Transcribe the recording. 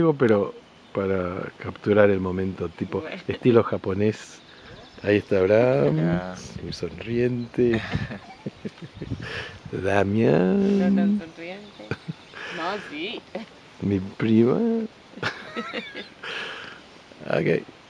Pero para capturar el momento, tipo Bueno, estilo japonés. Ahí está Abraham, no, muy sonriente. no tan Damián, sonriente. No, sí. mi prima. Ok.